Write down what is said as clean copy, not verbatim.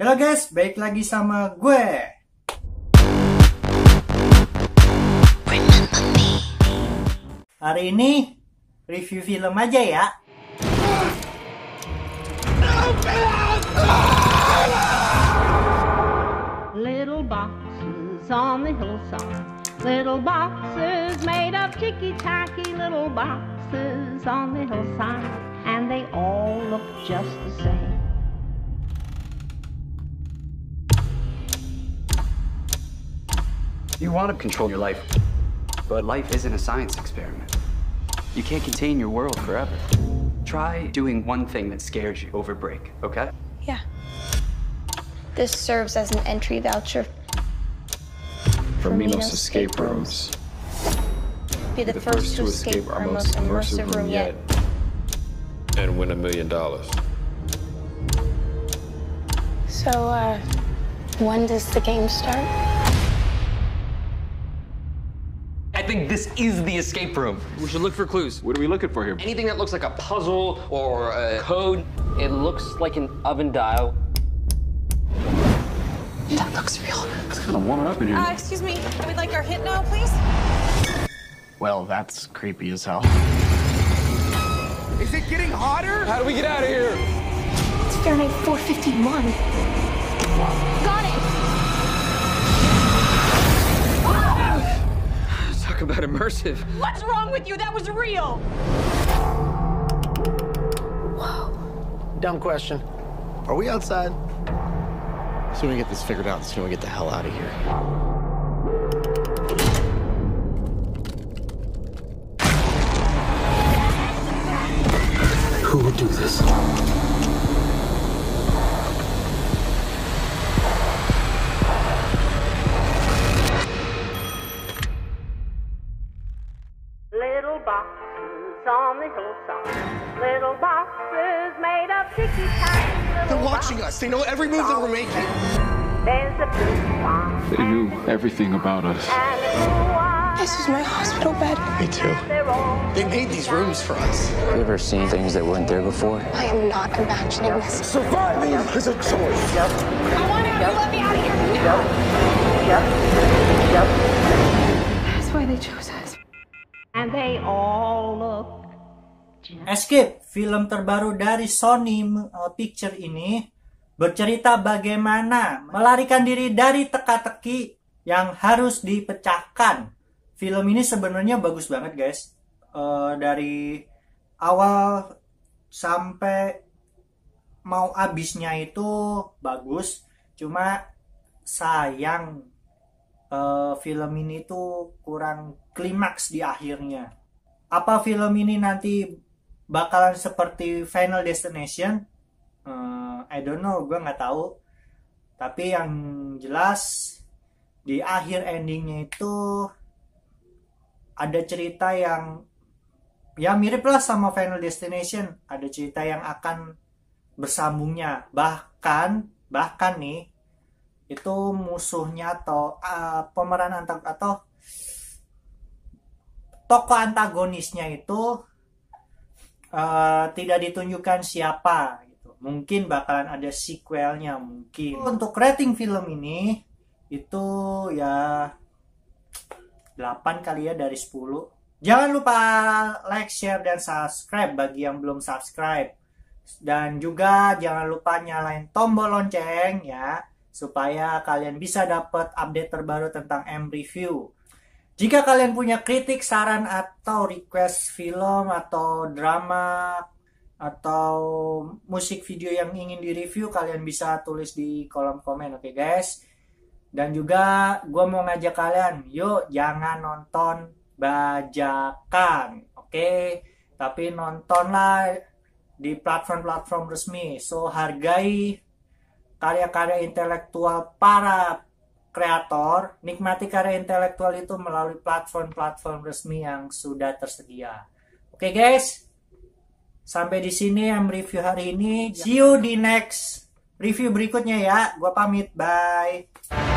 Halo guys, balik lagi sama gue. Hari ini review film aja ya. Little boxes on the hillside, little boxes made of ticky-tacky, little boxes on the hillside, and they all look just the same. You want to control your life, but life isn't a science experiment. You can't contain your world forever. Try doing one thing that scares you over break, okay? Yeah. This serves as an entry voucher for Minos escape rooms. Be the first to escape our most immersive room yet. And win $1 million. So, when does the game start? I think this is the escape room. We should look for clues. What are we looking for here? Anything that looks like a puzzle or a code. It looks like an oven dial. That looks real. It's kind of warming up in here. Excuse me, we'd like our hit now, please. Well, that's creepy as hell. Is it getting hotter? How do we get out of here? It's Fahrenheit 451. Got it! Talk about immersive. What's wrong with you? That was real. Dumb question. Are we outside? The sooner we get this figured out, the sooner we get the hell out of here. Who would do this? Little boxes on the hillside, little boxes made of ticky-tacky. They're watching us. They know every move that we're making. There's a blue one They knew everything about us. and a blue one. This is my hospital bed. Me too. They're all They made these rooms for us. Have you ever seen things that weren't there before? I am not imagining this. Surviving is a choice. I want out. You let me out of here now. That's why they chose us. and they all look Escape, film terbaru dari Sony Picture ini bercerita bagaimana melarikan diri dari teka-teki yang harus dipecahkan. Film ini sebenarnya bagus banget guys. Dari awal sampai mau habisnya itu bagus. Cuma sayang film ini tuh kurang klimaks di akhirnya. Apa film ini nanti bakalan seperti Final Destination? I don't know, gue nggak tahu. Tapi yang jelas di akhir endingnya itu ada cerita yang ya mirip lah sama Final Destination. Ada cerita yang akan bersambungnya. Bahkan nih itu musuhnya atau pemeran atau tokoh antagonisnya itu tidak ditunjukkan siapa gitu. Mungkin bakalan ada sequelnya mungkin. Untuk rating film ini itu ya 8 kali ya dari 10. Jangan lupa like, share, dan subscribe bagi yang belum subscribe. Dan juga jangan lupa nyalain tombol lonceng ya, supaya kalian bisa dapat update terbaru tentang M-Review. Jika kalian punya kritik, saran, atau request film, atau drama, atau musik video yang ingin direview, kalian bisa tulis di kolom komen, oke guys? Dan juga gue mau ngajak kalian, yuk jangan nonton bajakan, oke? Tapi nontonlah di platform-platform resmi. So hargai karya-karya intelektual para kreator, nikmati karya intelektual itu melalui platform-platform resmi yang sudah tersedia. Oke guys, sampai di sini yang review hari ini. See you di next review berikutnya ya. Gua pamit, bye.